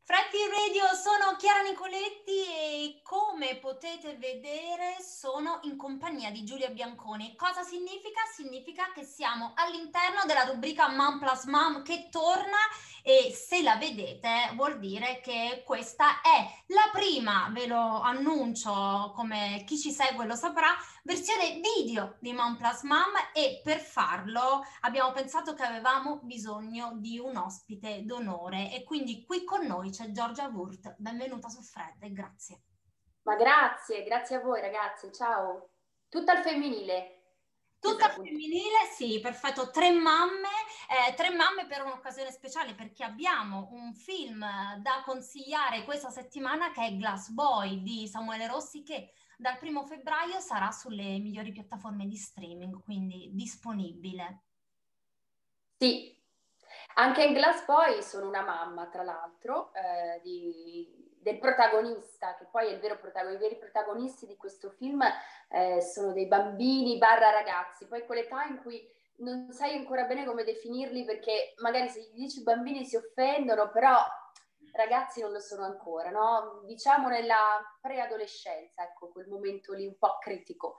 Freddy Radio, sono Chiara Nicoletti e come potete vedere sono in compagnia di Giulia Bianconi. Cosa significa? Significa che siamo all'interno della rubrica Mom Plus Mom che torna e se la vedete vuol dire che questa è la prima, ve lo annuncio come chi ci segue lo saprà, versione video di Mom Plus Mom e per farlo abbiamo pensato che avevamo bisogno di un ospite d'onore e quindi qui con noi c'è Giorgia Wurt. Benvenuta su Fred e grazie. Ma grazie a voi ragazzi, ciao. Tutta al femminile. Tutta al femminile, sì, perfetto. Tre mamme per un'occasione speciale perché abbiamo un film da consigliare questa settimana che è Glass Boy di Samuele Rossi che dal 1° febbraio sarà sulle migliori piattaforme di streaming, quindi disponibile. Sì, anche in Glass Boy sono una mamma, tra l'altro, del protagonista, che poi è il vero protagonista. I veri protagonisti di questo film sono dei bambini barra ragazzi, poi quell'età in cui non sai ancora bene come definirli perché magari se gli dici bambini si offendono, però ragazzi non lo sono ancora, no? Diciamo nella preadolescenza, ecco, quel momento lì un po' critico.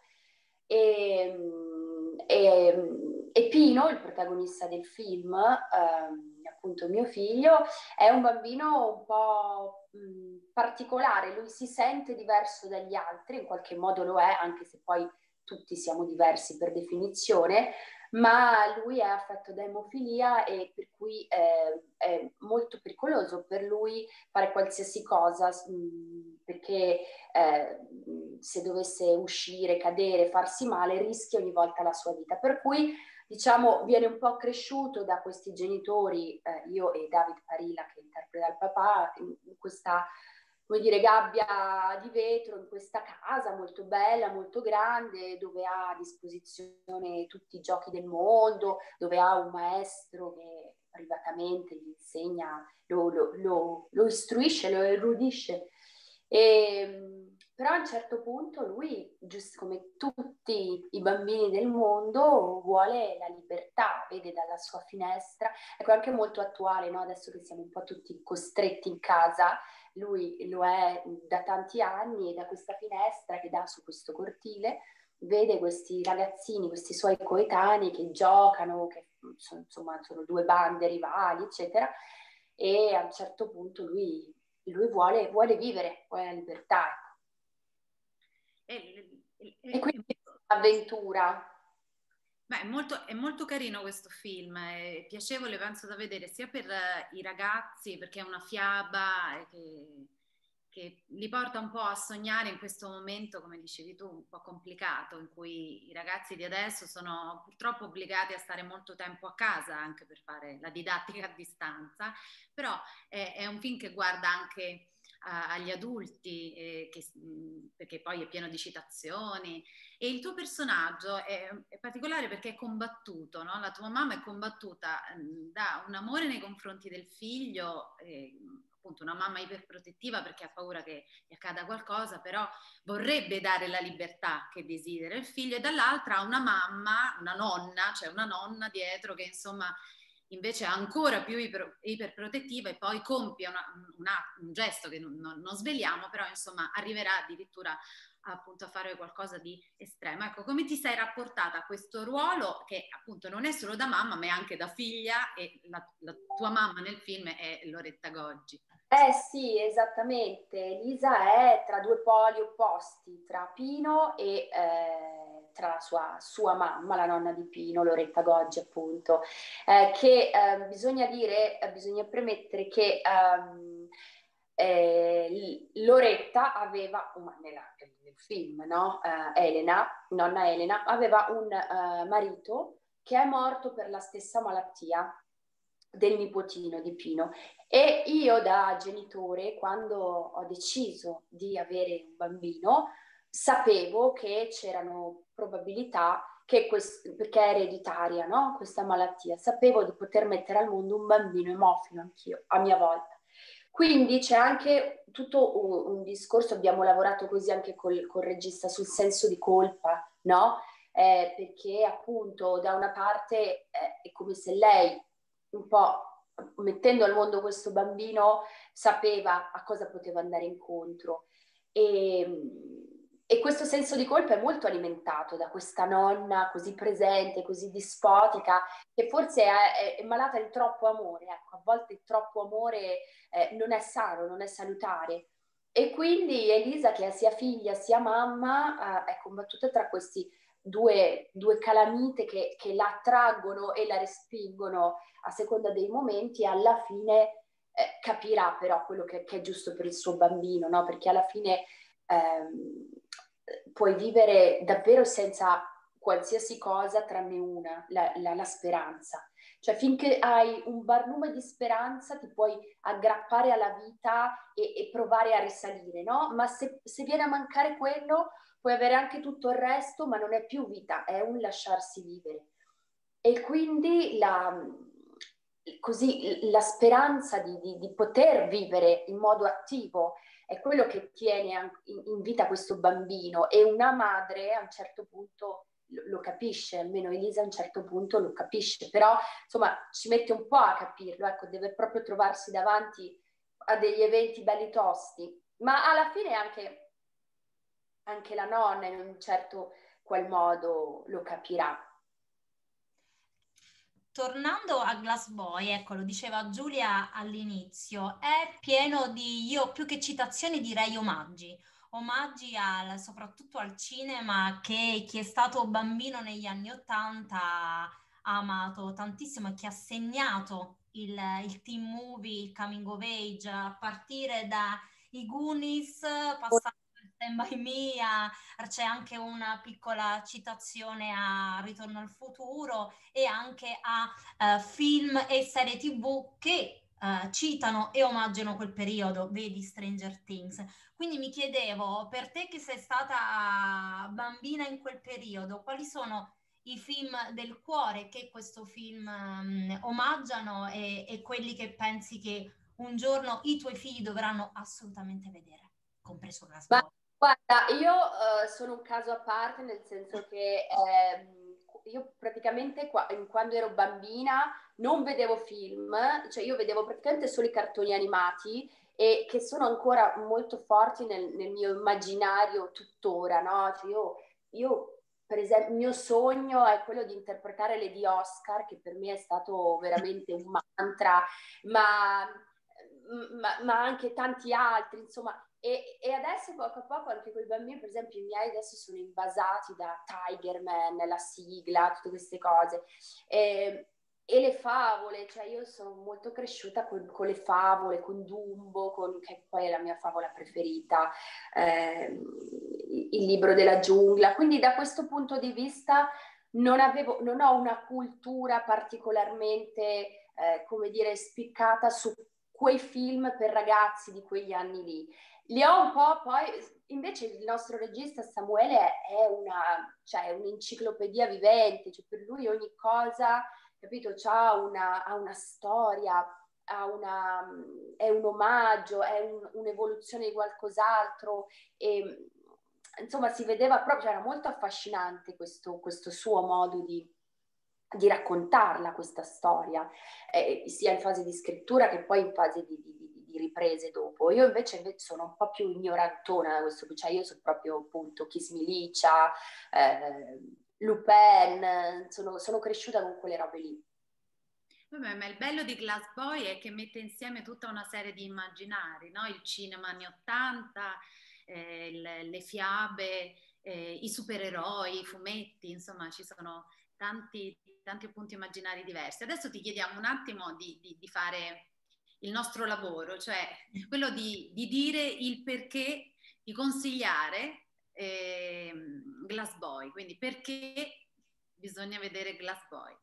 E Pino, il protagonista del film, appunto mio figlio, è un bambino un po' particolare, lui si sente diverso dagli altri, in qualche modo lo è, anche se poi tutti siamo diversi per definizione, ma lui è affetto da emofilia e per cui è molto pericoloso per lui fare qualsiasi cosa, perché se dovesse uscire, cadere, farsi male, rischia ogni volta la sua vita. Per cui, diciamo, viene un po' cresciuto da questi genitori, io e David Parilla, che interpreta il papà, in questa, come dire, gabbia di vetro, in questa casa molto bella, molto grande, dove ha a disposizione tutti i giochi del mondo, dove ha un maestro che privatamente gli insegna, lo istruisce, lo erudisce. Però a un certo punto lui, giusto come tutti i bambini del mondo, vuole la libertà, vede dalla sua finestra, ecco anche molto attuale, no? Adesso che siamo un po' tutti costretti in casa, lui lo è da tanti anni e da questa finestra che dà su questo cortile vede questi ragazzini, questi suoi coetanei che giocano, che insomma sono due bande rivali, eccetera, e a un certo punto lui vuole vivere, vuole la libertà. E quindi avventura. Beh, è molto carino questo film, è piacevole, penso da vedere sia per i ragazzi, perché è una fiaba che li porta un po' a sognare in questo momento, come dicevi tu, un po' complicato, in cui i ragazzi di adesso sono purtroppo obbligati a stare molto tempo a casa anche per fare la didattica a distanza, però è un film che guarda anche agli adulti, perché poi è pieno di citazioni e il tuo personaggio è particolare perché è combattuto, no? La tua mamma è combattuta da un amore nei confronti del figlio, appunto una mamma iperprotettiva perché ha paura che gli accada qualcosa, però vorrebbe dare la libertà che desidera il figlio, e dall'altra una mamma, una nonna, cioè una nonna dietro che insomma invece è ancora più iperprotettiva e poi compie un gesto che non sveliamo, però insomma arriverà addirittura appunto a fare qualcosa di estremo. Ecco, come ti sei rapportata a questo ruolo che appunto non è solo da mamma ma è anche da figlia, e la tua mamma nel film è Loretta Goggi. Sì, esattamente. Lisa è tra due poli opposti, tra Pino e tra la sua mamma, la nonna di Pino, Loretta Goggi appunto, che bisogna premettere che Loretta aveva, nel film, no? Nonna Elena, aveva un marito che è morto per la stessa malattia del nipotino di Pino, e io da genitore, quando ho deciso di avere un bambino, sapevo che c'erano probabilità perché è ereditaria, no? Questa malattia, sapevo di poter mettere al mondo un bambino emofilo anch'io, a mia volta. Quindi c'è anche tutto un discorso, abbiamo lavorato così anche col regista sul senso di colpa, no? Perché appunto da una parte è come se lei un po' mettendo al mondo questo bambino, sapeva a cosa poteva andare incontro. E questo senso di colpa è molto alimentato da questa nonna così presente, così dispotica, che forse è malata di troppo amore. Ecco, a volte il troppo amore non è sano, non è salutare. E quindi Elisa, che è sia figlia sia mamma, è combattuta tra questi due calamite che la attraggono e la respingono a seconda dei momenti, e alla fine capirà però quello che è giusto per il suo bambino, no? Perché alla fine puoi vivere davvero senza qualsiasi cosa tranne una, la speranza. Cioè finché hai un barlume di speranza ti puoi aggrappare alla vita e provare a risalire, no? Ma se viene a mancare quello, puoi avere anche tutto il resto, ma non è più vita, è un lasciarsi vivere. E quindi la speranza di poter vivere in modo attivo è quello che tiene in vita questo bambino, e una madre a un certo punto lo capisce, almeno Elisa a un certo punto lo capisce, però insomma ci mette un po' a capirlo, ecco, deve proprio trovarsi davanti a degli eventi belli tosti, ma alla fine anche la nonna in un certo qual modo lo capirà. Tornando a Glass Boy, ecco, lo diceva Giulia all'inizio, è pieno di, io più che citazioni direi omaggi, soprattutto al cinema, che chi è stato bambino negli anni '80 ha amato tantissimo e che ha segnato il teen movie, il coming of age, a partire dai Goonies, passando per Stand By Me, c'è anche una piccola citazione a Ritorno al futuro e anche a film e serie TV che citano e omaggiano quel periodo, vedi Stranger Things. Quindi mi chiedevo, per te che sei stata bambina in quel periodo, quali sono i film del cuore che questo film omaggiano e quelli che pensi che un giorno i tuoi figli dovranno assolutamente vedere, compreso la Ma scuola? guarda, io sono un caso a parte, nel senso che io praticamente quando ero bambina non vedevo film, cioè io vedevo praticamente solo i cartoni animati, e che sono ancora molto forti nel mio immaginario tuttora, no? Cioè io, per esempio, il mio sogno è quello di interpretare Lady Oscar, che per me è stato veramente un mantra, ma, ma anche tanti altri, insomma. E adesso poco a poco anche con i bambini, per esempio i miei adesso sono invasati da Tigerman, la sigla, tutte queste cose. E le favole, cioè io sono molto cresciuta con le favole, con Dumbo, che poi è la mia favola preferita, il libro della giungla. Quindi da questo punto di vista non ho una cultura particolarmente, come dire, spiccata su quei film per ragazzi di quegli anni lì. Li ho un po', poi invece il nostro regista Samuele cioè, è un'enciclopedia vivente, cioè per lui ogni cosa, capito, ha una storia, è un omaggio, è un'evoluzione di qualcos'altro, e insomma si vedeva proprio, cioè, era molto affascinante questo suo modo di raccontarla questa storia, sia in fase di scrittura che poi in fase di riprese dopo. Io invece sono un po' più ignorantona da questo, cioè io sono proprio appunto Kiss Milicia, Lupin, sono cresciuta con quelle robe lì. Vabbè, ma il bello di Glass Boy è che mette insieme tutta una serie di immaginari, no? Il cinema anni '80, le fiabe, i supereroi, i fumetti, insomma ci sono tanti appunti immaginari diversi. Adesso ti chiediamo un attimo di fare il nostro lavoro, cioè quello di dire il perché, di consigliare Glass Boy, quindi perché bisogna vedere Glass Boy.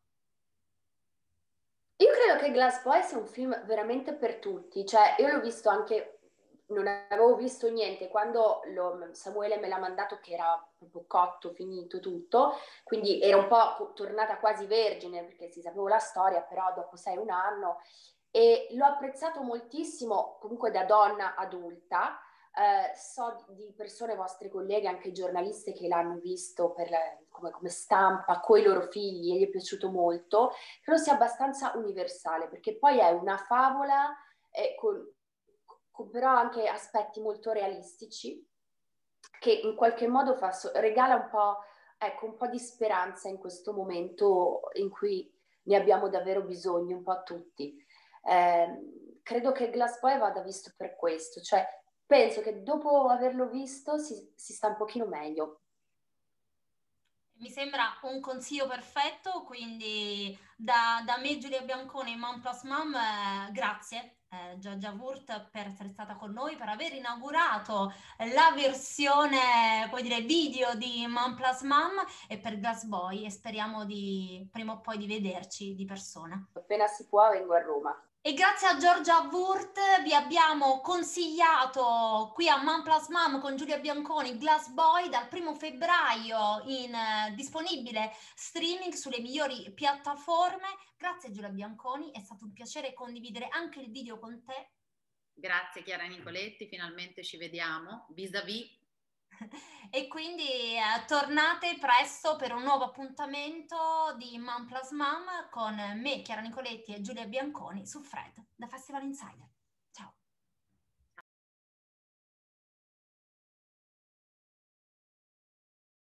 Io credo che Glass Boy sia un film veramente per tutti, cioè io l'ho visto anche, non avevo visto niente, quando Samuele me l'ha mandato che era proprio cotto, finito tutto, quindi ero un po' tornata quasi vergine perché si sapevo la storia, però dopo 6 o 1 anno, e l'ho apprezzato moltissimo comunque da donna adulta, So di persone, vostre colleghe, anche giornaliste, che l'hanno visto come stampa coi loro figli e gli è piaciuto molto. Credo sia abbastanza universale, perché poi è una favola con però anche aspetti molto realistici, che in qualche modo regala un po', ecco, un po' di speranza in questo momento in cui ne abbiamo davvero bisogno, un po' tutti. Credo che Glass Boy vada visto per questo, cioè penso che dopo averlo visto si sta un pochino meglio. Mi sembra un consiglio perfetto, quindi da me Giulia Bianconi e Mom Plus Mom, grazie Giorgia Wurt per essere stata con noi, per aver inaugurato la versione, puoi dire, video di Mom Plus Mom e per Glass Boy, e speriamo prima o poi di vederci di persona. Appena si può vengo a Roma. E grazie a Giorgia Wurt vi abbiamo consigliato qui a Mom Plus Mom con Giulia Bianconi Glass Boy dal 1° febbraio disponibile streaming sulle migliori piattaforme. Grazie Giulia Bianconi, è stato un piacere condividere anche il video con te. Grazie Chiara Nicoletti, finalmente ci vediamo vis-à-vis. E quindi tornate presto per un nuovo appuntamento di Mom Plus Mom con me, Chiara Nicoletti e Giulia Bianconi su Fred, da Festival Insider.